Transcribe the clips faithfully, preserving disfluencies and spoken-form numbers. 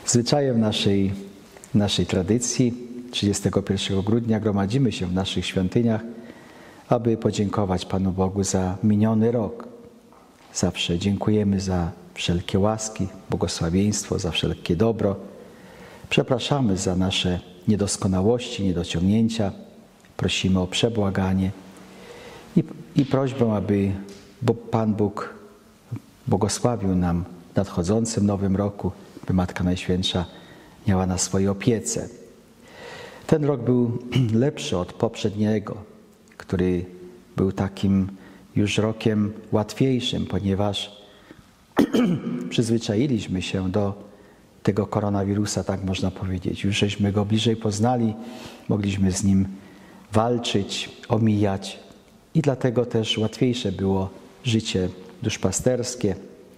Zwyczajem naszej, naszej tradycji trzydziestego pierwszego grudnia gromadzimy się w naszych świątyniach, aby podziękować Panu Bogu za miniony rok. Zawsze dziękujemy za wszelkie łaski, błogosławieństwo, za wszelkie dobro. Przepraszamy za nasze niedoskonałości, niedociągnięcia. Prosimy o przebłaganie i, i prośbę, aby Pan Bóg błogosławił nam w nadchodzącym nowym roku, by Matka Najświętsza miała na swojej opiece. Ten rok był lepszy od poprzedniego, który był takim już rokiem łatwiejszym, ponieważ przyzwyczailiśmy się do tego koronawirusa, tak można powiedzieć. Już żeśmy go bliżej poznali, mogliśmy z nim walczyć, omijać i dlatego też łatwiejsze było życie duszpasterskie.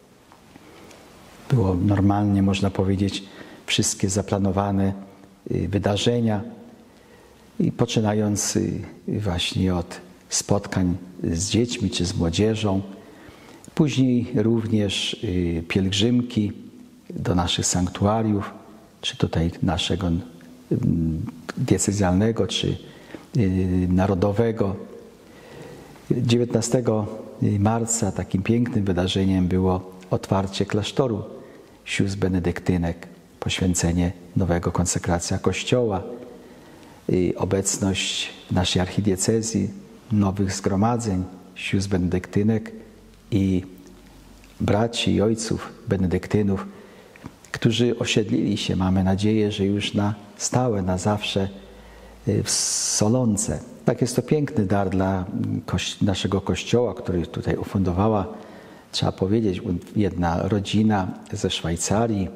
Było normalnie, można powiedzieć, wszystkie zaplanowane wydarzenia, i poczynając właśnie od spotkań z dziećmi czy z młodzieżą, później również pielgrzymki do naszych sanktuariów, czy tutaj naszego diecezjalnego, czy narodowego. dziewiętnastego marca takim pięknym wydarzeniem było otwarcie klasztoru sióstr benedyktynek, poświęcenie nowego, konsekracja kościoła, obecność w naszej archidiecezji nowych zgromadzeń sióstr benedyktynek i braci i ojców benedyktynów, którzy osiedlili się, mamy nadzieję, że już na stałe, na zawsze w Solonce. Tak, jest to piękny dar dla naszego Kościoła, który tutaj ufundowała, trzeba powiedzieć, jedna rodzina ze Szwajcarii,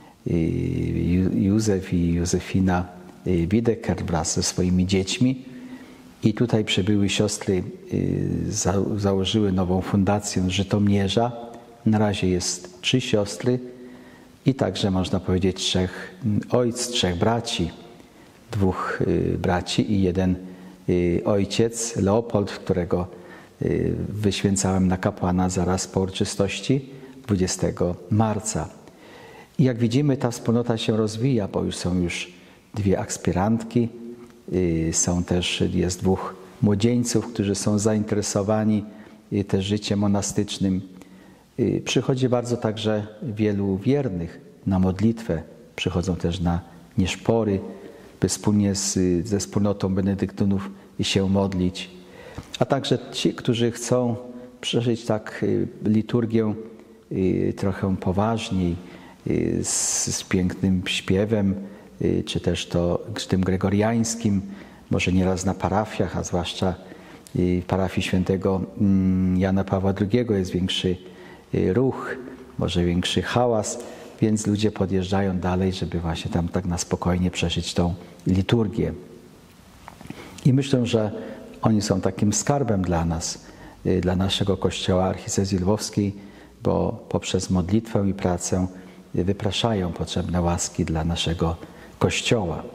Józef i Józefina Wideker wraz ze swoimi dziećmi. I tutaj przybyły siostry, założyły nową fundację Żytomierza. Na razie jest trzy siostry i także można powiedzieć trzech ojc, trzech braci, dwóch braci i jeden ojciec, Leopold, którego wyświęcałem na kapłana zaraz po uroczystości dwudziestego marca. I jak widzimy, ta wspólnota się rozwija, bo już są już dwie aspirantki, są też, jest dwóch młodzieńców, którzy są zainteresowani też życiem monastycznym. Przychodzi bardzo także wielu wiernych na modlitwę, przychodzą też na nieszpory, by wspólnie z, ze wspólnotą benedyktynów się modlić. A także ci, którzy chcą przeżyć tak liturgię trochę poważniej, z, z pięknym śpiewem, czy też to tym gregoriańskim, może nieraz na parafiach, a zwłaszcza w parafii świętego Jana Pawła drugiego jest większy ruch, może większy hałas, więc ludzie podjeżdżają dalej, żeby właśnie tam tak na spokojnie przeżyć tą liturgię. I myślę, że oni są takim skarbem dla nas, dla naszego Kościoła Archidiecezji Lwowskiej, bo poprzez modlitwę i pracę wypraszają potrzebne łaski dla naszego Kościoła.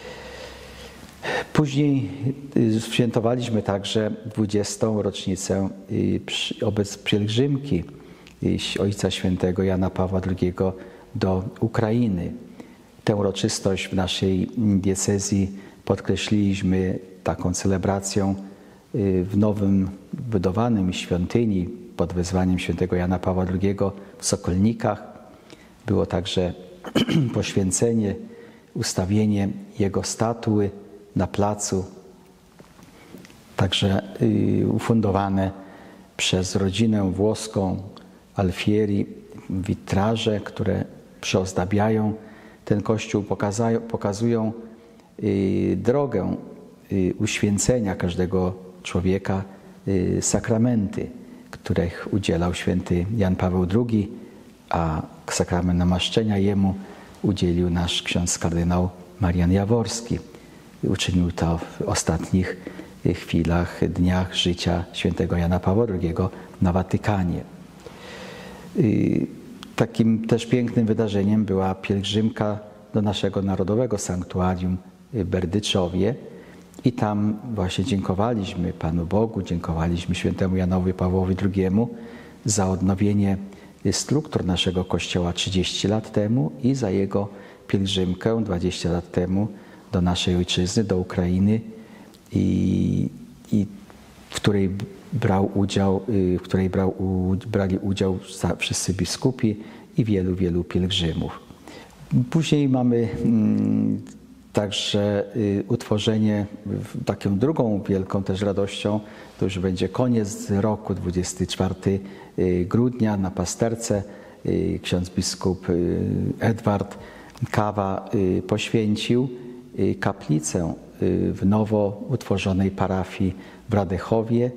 Później świętowaliśmy także dwudziestą rocznicę obec pielgrzymki Ojca Świętego Jana Pawła drugiego do Ukrainy. Tę uroczystość w naszej diecezji podkreśliliśmy taką celebracją w nowym, budowanym świątyni pod wezwaniem Świętego Jana Pawła drugiego w Sokolnikach. Było także poświęcenie, ustawienie jego statuły na placu, także ufundowane przez rodzinę włoską Alfieri witraże, które przyozdabiają ten kościół, pokazują drogę uświęcenia każdego człowieka, sakramenty, których udzielał święty Jan Paweł drugi, a sakrament namaszczenia jemu udzielił nasz ksiądz kardynał Marian Jaworski. Uczynił to w ostatnich chwilach, dniach życia świętego Jana Pawła drugiego na Watykanie. Takim też pięknym wydarzeniem była pielgrzymka do naszego narodowego sanktuarium w Berdyczowie i tam właśnie dziękowaliśmy Panu Bogu, dziękowaliśmy świętemu Janowi Pawłowi drugiemu za odnowienie struktur naszego Kościoła trzydzieści lat temu i za jego pielgrzymkę dwadzieścia lat temu do naszej ojczyzny, do Ukrainy, i, i w której brał udział, w której brał, brali udział wszyscy biskupi i wielu, wielu pielgrzymów. Później mamy także utworzenie, taką drugą wielką też radością, to już będzie koniec roku, dwudziestego czwartego grudnia na Pasterce. Ksiądz biskup Edward Kawa poświęcił kaplicę w nowo utworzonej parafii w Radechowie,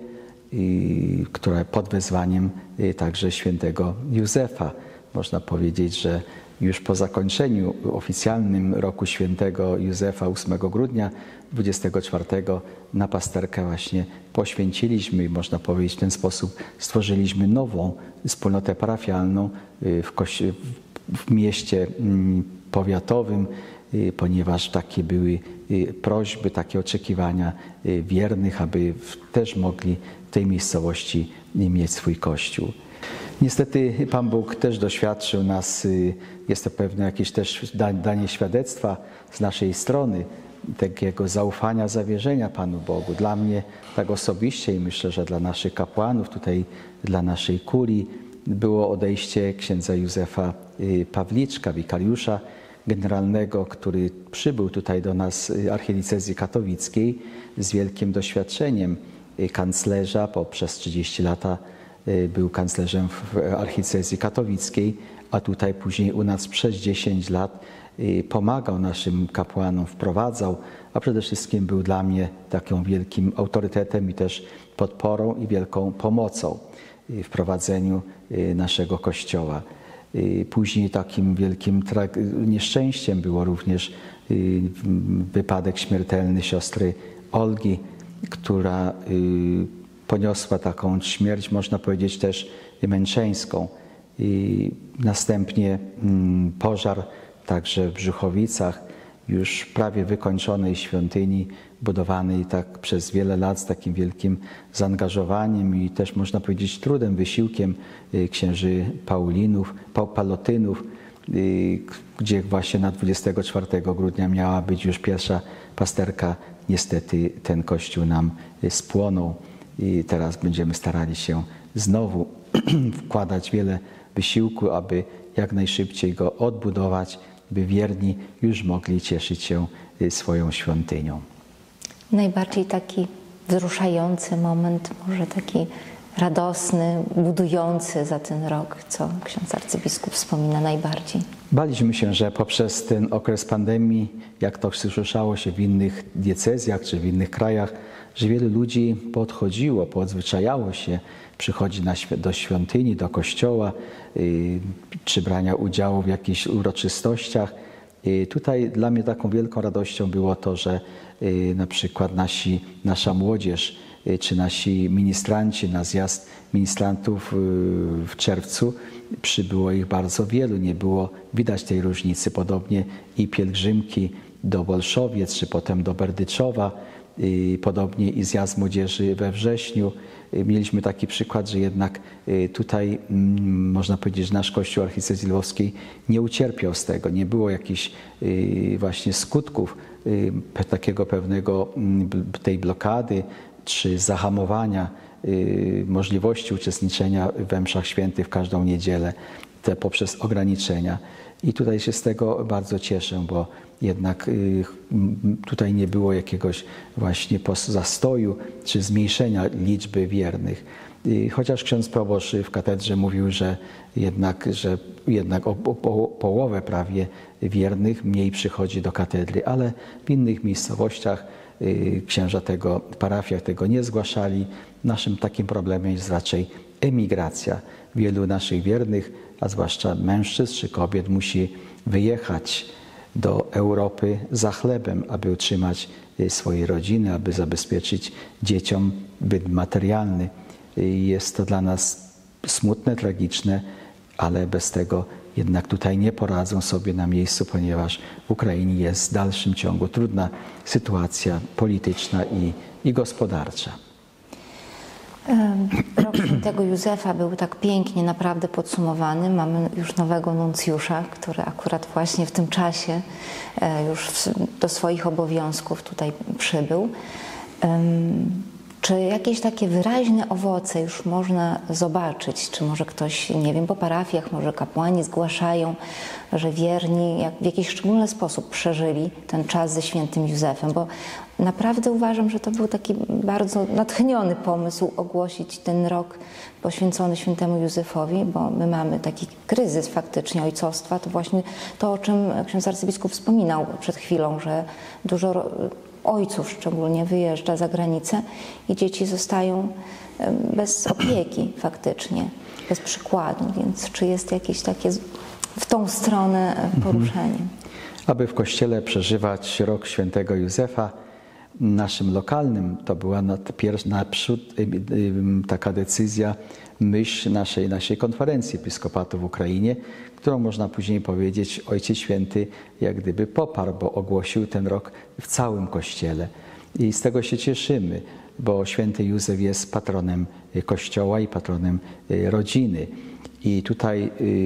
która pod wezwaniem także świętego Józefa. Można powiedzieć, że już po zakończeniu oficjalnym roku świętego Józefa ósmego grudnia dwudziestego czwartego na Pasterkę właśnie poświęciliśmy i można powiedzieć w ten sposób stworzyliśmy nową wspólnotę parafialną w, w mieście powiatowym, ponieważ takie były prośby, takie oczekiwania wiernych, aby też mogli w tej miejscowości mieć swój kościół. Niestety Pan Bóg też doświadczył nas, jest to pewne jakieś też danie świadectwa z naszej strony, takiego zaufania, zawierzenia Panu Bogu. Dla mnie tak osobiście i myślę, że dla naszych kapłanów, tutaj dla naszej kurii, było odejście księdza Józefa Pawliczka, wikariusza generalnego, który przybył tutaj do nas archidiecezji katowickiej z wielkim doświadczeniem kanclerza. Poprzez trzydzieści lata był kanclerzem w archidiecezji katowickiej, a tutaj później u nas przez dziesięć lat pomagał naszym kapłanom, wprowadzał, a przede wszystkim był dla mnie takim wielkim autorytetem i też podporą i wielką pomocą w prowadzeniu naszego Kościoła. Później takim wielkim nieszczęściem było również wypadek śmiertelny siostry Olgi, która poniosła taką śmierć, można powiedzieć też męczeńską. I następnie pożar także w Brzuchowicach, już prawie wykończonej świątyni, budowanej tak przez wiele lat z takim wielkim zaangażowaniem i też można powiedzieć trudem, wysiłkiem księży Paulinów, Palotynów, gdzie właśnie na dwudziestego czwartego grudnia miała być już pierwsza pasterka. Niestety ten kościół nam spłonął i teraz będziemy starali się znowu wkładać wiele wysiłku, aby jak najszybciej go odbudować, by wierni już mogli cieszyć się swoją świątynią. Najbardziej taki wzruszający moment, może taki radosny, budujący za ten rok, co ksiądz arcybiskup wspomina najbardziej? Baliśmy się, że poprzez ten okres pandemii, jak to słyszało się w innych diecezjach czy w innych krajach, że wielu ludzi podchodziło, podzwyczajało się, przychodzi na, do świątyni, do kościoła, yy, czy brania udziału w jakichś uroczystościach. Yy, tutaj dla mnie taką wielką radością było to, że yy, na przykład nasi, nasza młodzież, yy, czy nasi ministranci na zjazd ministrantów yy, w czerwcu, przybyło ich bardzo wielu, nie było widać tej różnicy. Podobnie i pielgrzymki do Bolszowiec, czy potem do Berdyczowa, yy, podobnie i zjazd młodzieży we wrześniu. Mieliśmy taki przykład, że jednak tutaj można powiedzieć, że nasz Kościół archidiecezji lwowskiej nie ucierpiał z tego. Nie było jakichś właśnie skutków takiego pewnego tej blokady czy zahamowania możliwości uczestniczenia we mszach świętych w każdą niedzielę, te poprzez ograniczenia. I tutaj się z tego bardzo cieszę, bo jednak tutaj nie było jakiegoś właśnie zastoju czy zmniejszenia liczby wiernych. Chociaż ksiądz proboszcz w katedrze mówił, że jednak, że jednak o, o połowę prawie wiernych mniej przychodzi do katedry, ale w innych miejscowościach księża tego, w parafiach tego nie zgłaszali. Naszym takim problemem jest raczej emigracja. Wielu naszych wiernych, a zwłaszcza mężczyzn czy kobiet, musi wyjechać do Europy za chlebem, aby utrzymać swoje rodziny, aby zabezpieczyć dzieciom byt materialny. Jest to dla nas smutne, tragiczne, ale bez tego jednak tutaj nie poradzą sobie na miejscu, ponieważ w Ukrainie jest w dalszym ciągu trudna sytuacja polityczna i, i gospodarcza. Rok Świętego Józefa był tak pięknie naprawdę podsumowany. Mamy już nowego nuncjusza, który akurat właśnie w tym czasie już do swoich obowiązków tutaj przybył. Czy jakieś takie wyraźne owoce już można zobaczyć? Czy może ktoś, nie wiem, po parafiach, może kapłani zgłaszają, że wierni jak w jakiś szczególny sposób przeżyli ten czas ze świętym Józefem? Bo naprawdę uważam, że to był taki bardzo natchniony pomysł ogłosić ten rok poświęcony świętemu Józefowi, bo my mamy taki kryzys faktycznie ojcostwa. To właśnie to, o czym ksiądz arcybiskup wspominał przed chwilą, że dużo ojców szczególnie wyjeżdża za granicę i dzieci zostają bez opieki faktycznie, bez przykładu. Więc czy jest jakieś takie w tą stronę poruszenie? Aby w Kościele przeżywać rok świętego Józefa, naszym lokalnym, to była naprzód taka decyzja, myśl naszej, naszej konferencji episkopatu w Ukrainie, którą można później powiedzieć Ojciec Święty jak gdyby poparł, bo ogłosił ten rok w całym Kościele. I z tego się cieszymy, bo święty Józef jest patronem Kościoła i patronem rodziny. I tutaj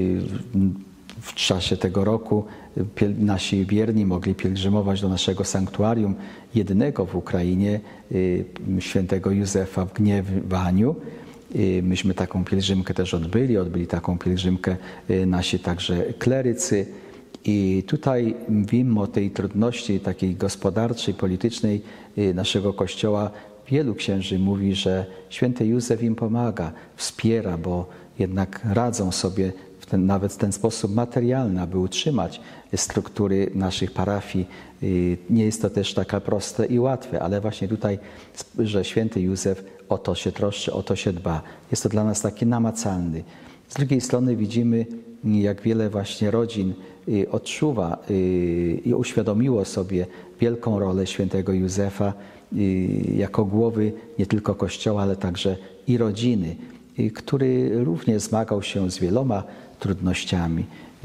w czasie tego roku nasi wierni mogli pielgrzymować do naszego sanktuarium, jedynego w Ukrainie, świętego Józefa w Gniewaniu. Myśmy taką pielgrzymkę też odbyli, odbyli taką pielgrzymkę nasi także klerycy. I tutaj mimo tej trudności takiej gospodarczej, politycznej naszego Kościoła, wielu księży mówi, że święty Józef im pomaga, wspiera, bo jednak radzą sobie w ten, nawet w ten sposób materialny, aby utrzymać struktury naszych parafii. Nie jest to też taka proste i łatwe, ale właśnie tutaj, że święty Józef o to się troszczy, o to się dba. Jest to dla nas taki namacalny. Z drugiej strony widzimy, jak wiele właśnie rodzin odczuwa i uświadomiło sobie wielką rolę świętego Józefa jako głowy nie tylko Kościoła, ale także i rodziny, który również zmagał się z wieloma trudnościami,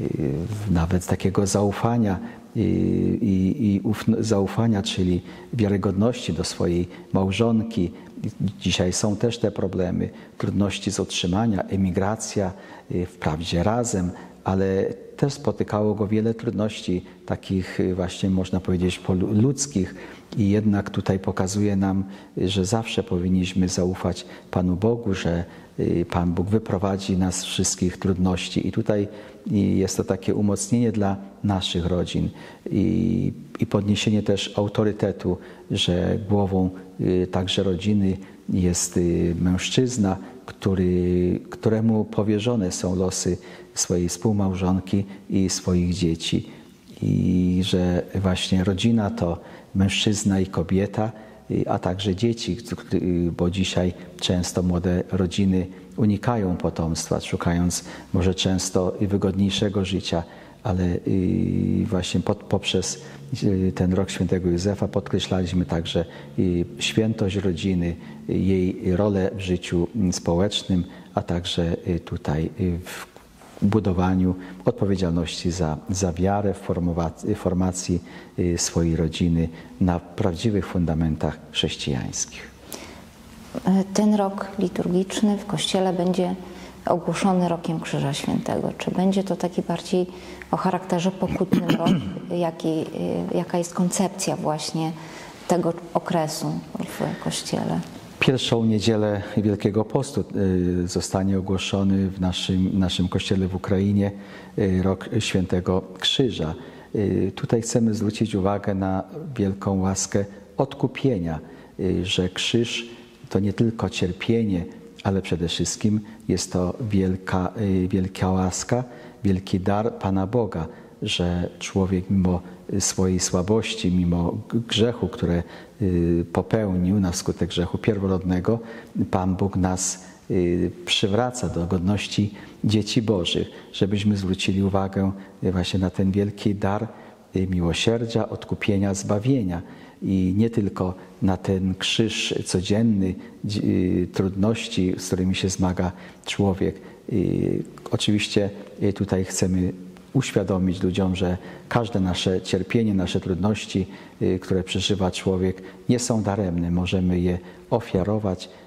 nawet takiego zaufania i, i, i zaufania, czyli wiarygodności do swojej małżonki. Dzisiaj są też te problemy, trudności z otrzymania, emigracja, wprawdzie razem, ale też spotykało go wiele trudności, takich właśnie można powiedzieć ludzkich, i jednak tutaj pokazuje nam, że zawsze powinniśmy zaufać Panu Bogu, że Pan Bóg wyprowadzi nas z wszystkich trudności. I tutaj jest to takie umocnienie dla naszych rodzin i, i podniesienie też autorytetu, że głową także rodziny jest mężczyzna, który, któremu powierzone są losy swojej współmałżonki i swoich dzieci. I że właśnie rodzina to mężczyzna i kobieta, a także dzieci, bo dzisiaj często młode rodziny unikają potomstwa, szukając może często i wygodniejszego życia, ale właśnie poprzez ten rok świętego Józefa podkreślaliśmy także świętość rodziny, jej rolę w życiu społecznym, a także tutaj w budowaniu odpowiedzialności za, za wiarę, w formacji swojej rodziny na prawdziwych fundamentach chrześcijańskich. Ten rok liturgiczny w Kościele będzie ogłoszony Rokiem Krzyża Świętego. Czy będzie to taki bardziej o charakterze pokutnym rok? Jaki, jaka jest koncepcja właśnie tego okresu w Kościele? Pierwszą niedzielę Wielkiego Postu zostanie ogłoszony w naszym, naszym Kościele w Ukrainie Rok Świętego Krzyża. Tutaj chcemy zwrócić uwagę na wielką łaskę odkupienia, że krzyż to nie tylko cierpienie, ale przede wszystkim jest to wielka, wielka łaska, wielki dar Pana Boga, że człowiek mimo swojej słabości, mimo grzechu, które popełnił na skutek grzechu pierworodnego, Pan Bóg nas przywraca do godności dzieci Bożych, żebyśmy zwrócili uwagę właśnie na ten wielki dar miłosierdzia, odkupienia, zbawienia i nie tylko na ten krzyż codzienny, trudności, z którymi się zmaga człowiek. Oczywiście tutaj chcemy uświadomić ludziom, że każde nasze cierpienie, nasze trudności, które przeżywa człowiek, nie są daremne. Możemy je ofiarować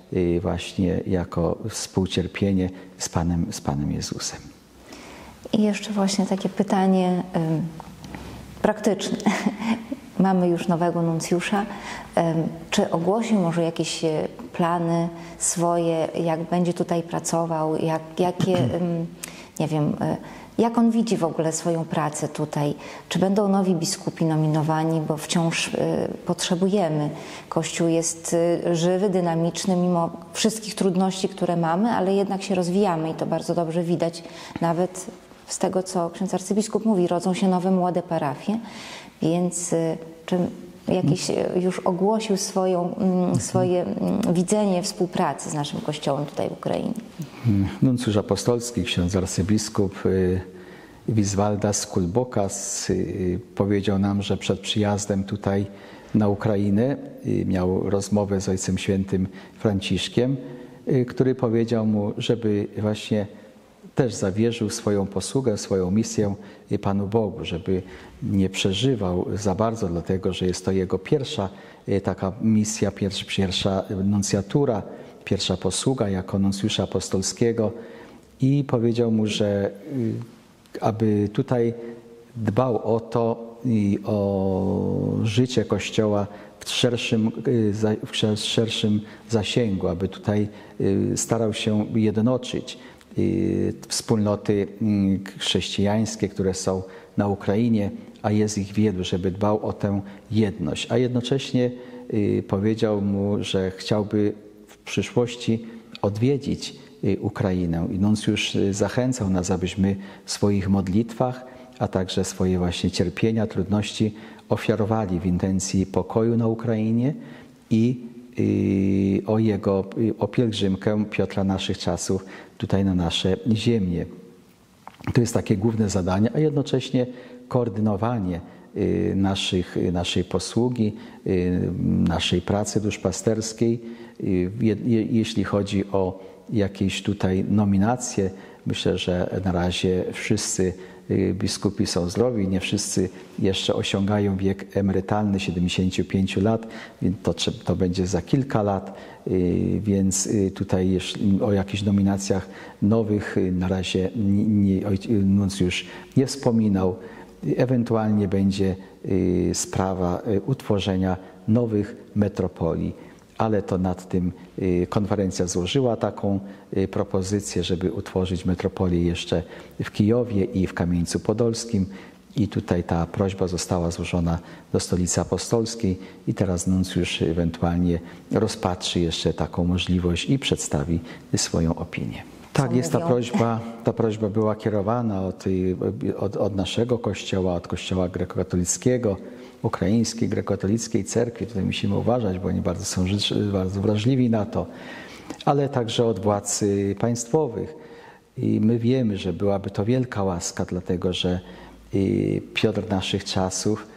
właśnie jako współcierpienie z Panem, z Panem Jezusem. I jeszcze właśnie takie pytanie ym, praktyczne. Mamy już nowego nuncjusza. Ym, czy ogłosił może jakieś plany swoje, jak będzie tutaj pracował, jak, jakie, ym, nie wiem, y, jak on widzi w ogóle swoją pracę tutaj? Czy będą nowi biskupi nominowani, bo wciąż y, potrzebujemy. Kościół jest y, żywy, dynamiczny, mimo wszystkich trudności, które mamy, ale jednak się rozwijamy i to bardzo dobrze widać. Nawet z tego, co ksiądz arcybiskup mówi, rodzą się nowe, młode parafie, więc y, czy jakiś y, już ogłosił swoją, y, swoje y, widzenie współpracy z naszym Kościołem tutaj w Ukrainie? Nuncjusz apostolski, ksiądz arcybiskup Wiswaldas Kulbokas powiedział nam, że przed przyjazdem tutaj na Ukrainę miał rozmowę z Ojcem Świętym Franciszkiem, który powiedział mu, żeby właśnie też zawierzył swoją posługę, swoją misję Panu Bogu, żeby nie przeżywał za bardzo, dlatego że jest to jego pierwsza taka misja, pierwsza, pierwsza nuncjatura, pierwsza posługa jako nuncjusza apostolskiego i powiedział mu, że aby tutaj dbał o to i o życie Kościoła w szerszym, w szerszym zasięgu, aby tutaj starał się jednoczyć wspólnoty chrześcijańskie, które są na Ukrainie, a jest ich wielu, żeby dbał o tę jedność. A jednocześnie powiedział mu, że chciałby w przyszłości odwiedzić Ukrainę. I nuncjusz zachęcał nas, abyśmy w swoich modlitwach, a także swoje właśnie cierpienia, trudności ofiarowali w intencji pokoju na Ukrainie i o jego, o pielgrzymkę Piotra naszych czasów tutaj na nasze ziemię. To jest takie główne zadanie, a jednocześnie koordynowanie naszych, naszej posługi, naszej pracy duszpasterskiej. Jeśli chodzi o jakieś tutaj nominacje, myślę, że na razie wszyscy biskupi są zdrowi, nie wszyscy jeszcze osiągają wiek emerytalny siedemdziesiąt pięć lat, więc to, to będzie za kilka lat, więc tutaj jeśli o jakichś nominacjach nowych na razie nuncjusz nie wspominał. Ewentualnie będzie sprawa utworzenia nowych metropolii, ale to nad tym konferencja złożyła taką propozycję, żeby utworzyć metropolię jeszcze w Kijowie i w Kamieńcu Podolskim. I tutaj ta prośba została złożona do Stolicy Apostolskiej i teraz nuncjusz ewentualnie rozpatrzy jeszcze taką możliwość i przedstawi swoją opinię. Tak, jest ta prośba, ta prośba była kierowana od, od, od naszego Kościoła, od Kościoła grekokatolickiego, ukraińskiej grekokatolickiej cerkwi. Tutaj musimy uważać, bo oni bardzo są bardzo wrażliwi na to, ale także od władz państwowych. I my wiemy, że byłaby to wielka łaska, dlatego że Piotr naszych czasów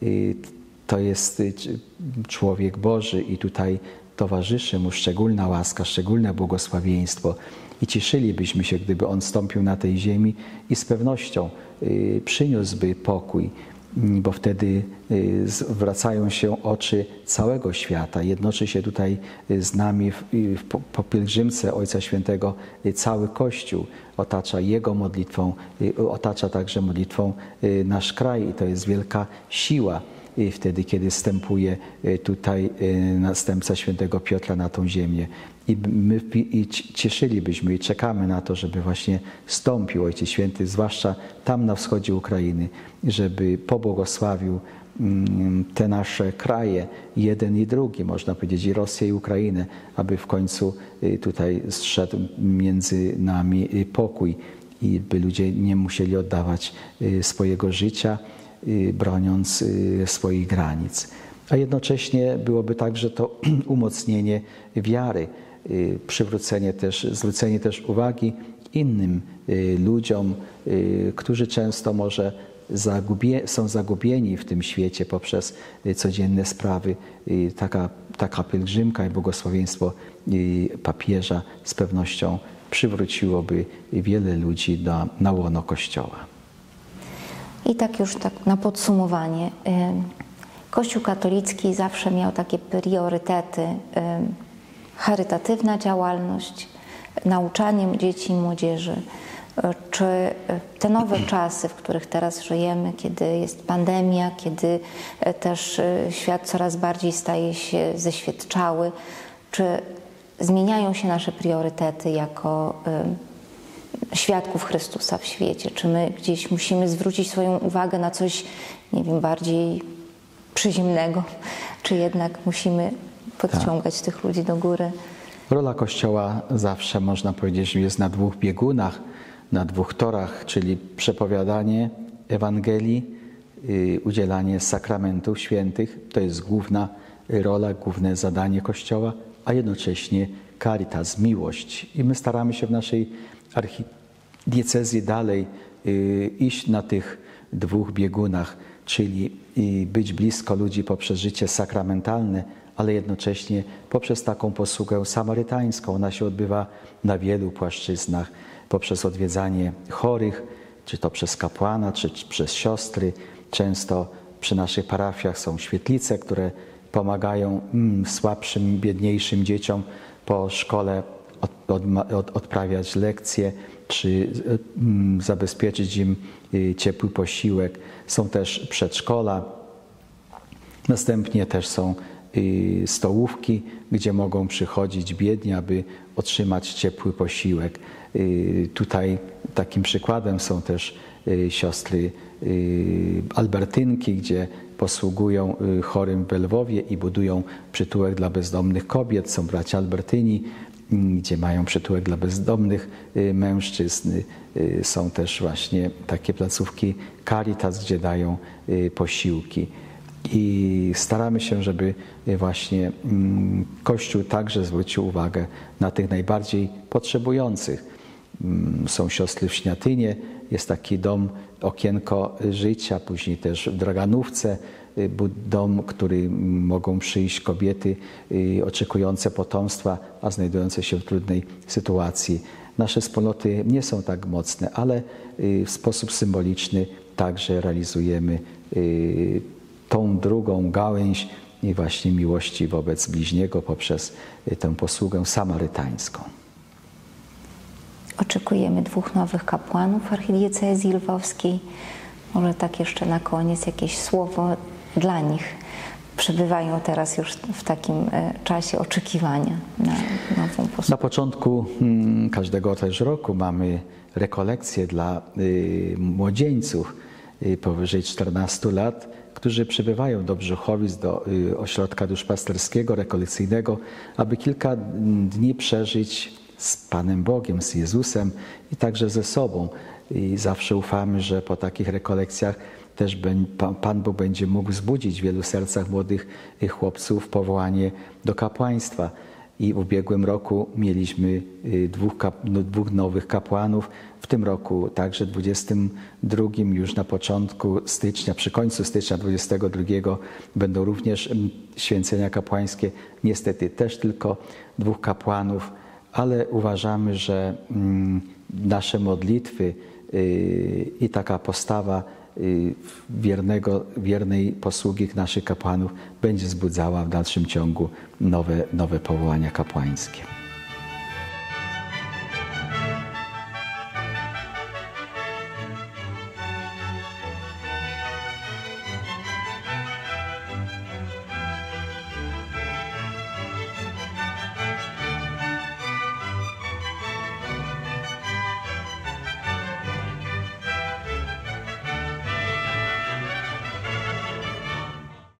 to jest człowiek Boży i tutaj towarzyszy mu szczególna łaska, szczególne błogosławieństwo. I cieszylibyśmy się, gdyby on stąpił na tej ziemi i z pewnością przyniósłby pokój, bo wtedy zwracają się oczy całego świata. Jednoczy się tutaj z nami w, w, po pielgrzymce Ojca Świętego cały Kościół. Otacza Jego modlitwą, otacza także modlitwą nasz kraj i to jest wielka siła wtedy, kiedy wstępuje tutaj następca Świętego Piotra na tą ziemię. I my i cieszylibyśmy i czekamy na to, żeby właśnie stąpił Ojciec Święty, zwłaszcza tam na wschodzie Ukrainy, żeby pobłogosławił te nasze kraje, jeden i drugi, można powiedzieć, i Rosję i Ukrainę, aby w końcu tutaj zszedł między nami pokój i by ludzie nie musieli oddawać swojego życia, broniąc swoich granic. A jednocześnie byłoby także to umocnienie wiary, przywrócenie też, zwrócenie też uwagi innym ludziom, którzy często może zagubie, są zagubieni w tym świecie poprzez codzienne sprawy. Taka, taka pielgrzymka i błogosławieństwo papieża z pewnością przywróciłoby wiele ludzi do, na łono Kościoła. I tak już tak na podsumowanie. Kościół katolicki zawsze miał takie priorytety charytatywna działalność, nauczaniem dzieci i młodzieży, czy te nowe czasy, w których teraz żyjemy, kiedy jest pandemia, kiedy też świat coraz bardziej staje się zeświadczały, czy zmieniają się nasze priorytety jako świadków Chrystusa w świecie? Czy my gdzieś musimy zwrócić swoją uwagę na coś, nie wiem, bardziej przyziemnego, czy jednak musimy podciągać tych ludzi do góry? Rola Kościoła zawsze, można powiedzieć, jest na dwóch biegunach, na dwóch torach, czyli przepowiadanie Ewangelii, udzielanie sakramentów świętych. To jest główna rola, główne zadanie Kościoła, a jednocześnie caritas, miłość. I my staramy się w naszej archidiecezji dalej iść na tych dwóch biegunach, czyli być blisko ludzi poprzez życie sakramentalne, ale jednocześnie poprzez taką posługę samarytańską. Ona się odbywa na wielu płaszczyznach, poprzez odwiedzanie chorych, czy to przez kapłana, czy przez siostry. Często przy naszych parafiach są świetlice, które pomagają mm, słabszym, biedniejszym dzieciom po szkole od, od, od, odprawiać lekcje, czy mm, zabezpieczyć im y, ciepły posiłek. Są też przedszkola. Następnie też są y, stołówki, gdzie mogą przychodzić biedni, aby otrzymać ciepły posiłek. Y, tutaj takim przykładem są też y, siostry y, Albertynki, gdzie posługują chorym w Lwowie i budują przytułek dla bezdomnych kobiet. Są bracia Albertyni, gdzie mają przytułek dla bezdomnych mężczyzn. Są też właśnie takie placówki Caritas, gdzie dają posiłki. I staramy się, żeby właśnie Kościół także zwrócił uwagę na tych najbardziej potrzebujących. Są siostry w Śniatynie, jest taki dom Okienko Życia, później też w Draganówce, dom, który mogą przyjść kobiety oczekujące potomstwa, a znajdujące się w trudnej sytuacji. Nasze wspólnoty nie są tak mocne, ale w sposób symboliczny także realizujemy tą drugą gałęź i właśnie miłości wobec bliźniego poprzez tę posługę samarytańską. Oczekujemy dwóch nowych kapłanów w archidiecezji lwowskiej. Może tak jeszcze na koniec jakieś słowo dla nich. Przebywają teraz już w takim czasie oczekiwania na nową posługę. Na początku hmm, każdego też roku mamy rekolekcje dla y, młodzieńców y, powyżej czternastu lat, którzy przybywają do Brzuchowic, do y, ośrodka duszpasterskiego, rekolekcyjnego, aby kilka dni przeżyć z Panem Bogiem, z Jezusem i także ze sobą. I zawsze ufamy, że po takich rekolekcjach też Pan Bóg będzie mógł wzbudzić w wielu sercach młodych chłopców powołanie do kapłaństwa. I w ubiegłym roku mieliśmy dwóch, kap, no, dwóch nowych kapłanów. W tym roku także dwudziestym drugim, już na początku stycznia, przy końcu stycznia dwudziestego drugiego będą również święcenia kapłańskie. Niestety też tylko dwóch kapłanów, ale uważamy, że mm, nasze modlitwy yy, i taka postawa yy, wiernego, wiernej posługi naszych kapłanów będzie wzbudzała w dalszym ciągu nowe, nowe powołania kapłańskie.